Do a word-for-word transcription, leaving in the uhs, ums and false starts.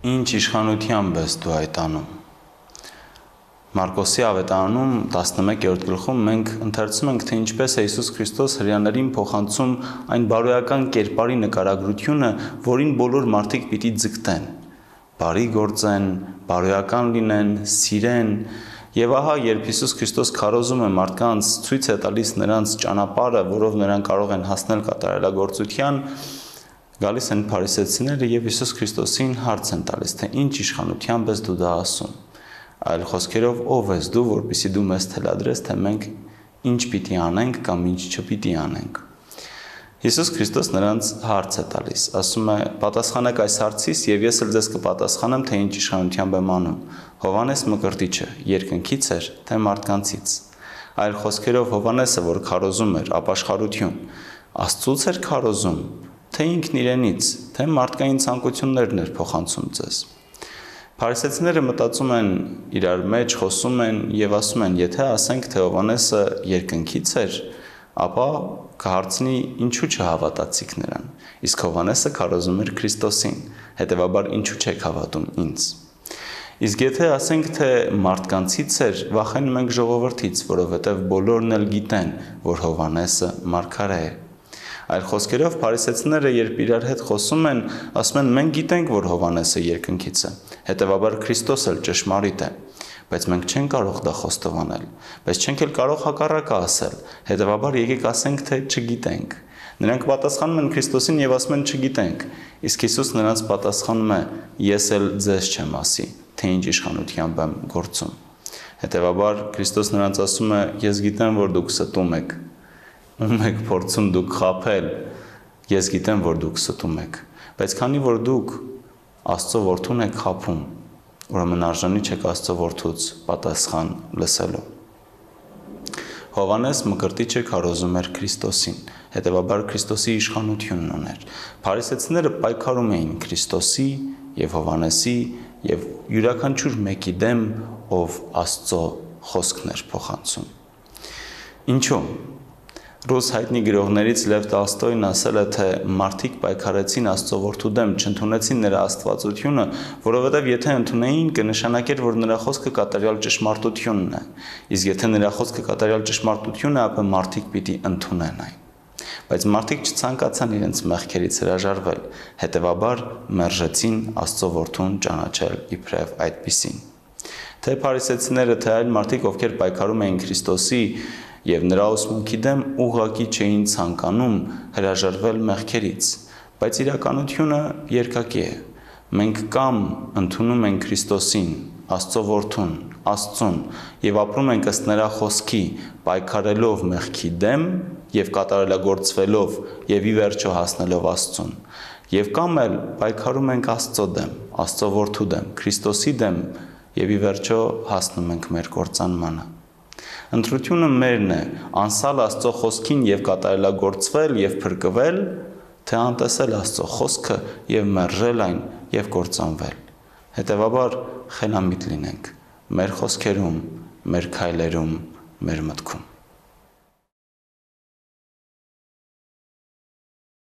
Ինչ իշխանությամբ ես դու այդ անում։ Մարկոսի ավետարանում տասնմեկերորդ գլխում մենք ընթերցում ենք, թե ինչպես է Հիսուս Քրիստոս հրեաներին փոխանցում այն բարոյական կերպարի նկարագրությունը, որին բոլոր մարդիկ պիտի ձգտեն, բարի գործեն, բարոյական լինեն, սիրեն, եւ ահա երբ Հիսուս Քրիստոս քարոզում է մարդկանց, ցույց է տալիս նրանց ճանապարհը, որով նրանք կարող են հասնել կատարելագործության, գալիս են փարիսեցիները եւ Հիսուս Քրիստոսին հարց են տալիս, թե ինչ իշխանությամբ ես դու դա ասում։ Այլ խոսքերով, ով ես դու, որպեսզի դու մեզ թելադրես, թե մենք ինչ պիտի անենք կամ ինչ չպիտի անենք։ Հիսուս Քրիստոս նրանց հարց է տալիս, ասում է. «Պատասխանեք այս հարցից, եւ ես էլ ձեզ կպատասխանեմ, թե ինչ իշխանությամբ եմ անում։ Հովհաննես Մկրտիչը երկնքից էր, թե մարդկանցից»։ Այլ խոսքերով, Հովհաննեսը, որ քարոզում էր ապաշխարություն, Աստծուց էր քարոզում, թե ինքն իրենից, թե մարդկային ցանկություններն էր փոխանցում ձեզ։ Փարիսեցիները մտածում են իրար մեջ, խոսում են եւ ասում են, եթե ասենք, թե Հովհաննեսը երկնքից էր, ապա կհարցնի ինչու չհավատացիք նրան։ Իսկ Հովհաննեսը քարոզում էր Քրիստոսին, հետեւաբար ինչու չեք հավատում ինձ։ Իսկ եթե ասենք, թե մարդկանցից էր, վախենում ենք ժողովրդից, որովհետեւ բոլորն էլ գիտեն, որ Հովհաննեսը մարգարե է։ Այլ խոսքերով փարիսեցիները, երբ իրար հետ խոսում են, ասում են. մենք գիտենք, որ Հովհաննեսը երկնքից է, հետևաբար Քրիստոս էլ ճշմարիտ է, բայց մենք չենք կարող դա խոստովանել, բայց չենք էլ կարող հակառակը ասել, հետևաբար եկեք ասենք, թե չգիտենք։ Նրանք պատասխանում են Քրիստոսին եւ ասում են չգիտենք, իսկ Հիսուս նրանց պատասխանում է. ես էլ ձեզ չեմ ասի, թե ինչ իշխանությամբ եմ գործում։ Հետևաբար Քրիստոս նրանց ասում է. ես գիտեմ, որ դուք ստում եք, ում եք փորձում դուք խաբել, ես գիտեմ, որ դուք ստում եք, բայց քանի որ դուք Աստծո որդուն եք խաբում, ուրեմն արժանի չեք Աստծո որդուց պատասխան լսելու։ Հովհաննես Մկրտիչը քարոզում էր Քրիստոսին, հետևաբար Քրիստոսի իշխանությունն ուներ։ Փարիսեցիները պայքարում էին Քրիստոսի եւ Հովհաննեսի եւ յուրաքանչյուր մեկի դեմ, ով Աստծո խոսքն էր փոխանցում։ Ինչու՞։ Ռուս հայտնի գրողներից Լև Տոլստոյն ասել է, թե մարդիկ պայքարեցին Աստծո որդու դեմ, չընդունեցին նրա աստվածությունը, որովհետև եթե ընդունեին, կնշանակեր, որ նրա խոսքը կատարյալ ճշմարտությունն է, իսկ եթե նրա խոսքը կատարյալ ճշմարտություն է, ապա մարդիկ պիտի ընդունեն այն։ Բայց մարդիկ չցանկացան իրենց մեղքերից հրաժարվել, հետևաբար մերժեցին Աստծո որդուն ճանաչել իբրև այդպիսին։ Թե փարիսեցիները, թե այլ մարդիկ, ովքեր պայքարում էին Քրիստոսի եւ նրա ուսմունքի դեմ, ուղղակի չէին ցանկանում հրաժարվել մեղքերից, բայց իրականությունը երկակի է։ Մենք կամ ընդունում ենք Քրիստոսին, Աստծո որդուն, Աստծուն եւ ապրում ենք ըստ նրա խոսքի, պայքարելով մեղքի դեմ եւ կատարելագործվելով եւ ի վերջո հասնելով Աստծուն, եւ կամ էլ պայքարում ենք Աստծո դեմ, Աստծո որդու դեմ, Քրիստոսի դեմ եւ ի վերջո հասնում ենք մեր կործանմանը։ Ընտրությունը մերն է, անսալ Աստծո խոսքին եւ կատարելագործվել եւ փրկվել, թե անտեսել Աստծո խոսքը եւ մերժել այն եւ կործանվել։ Հետևաբար խելամիտ լինենք մեր խոսքերում, մեր քայլերում, մեր մտքում։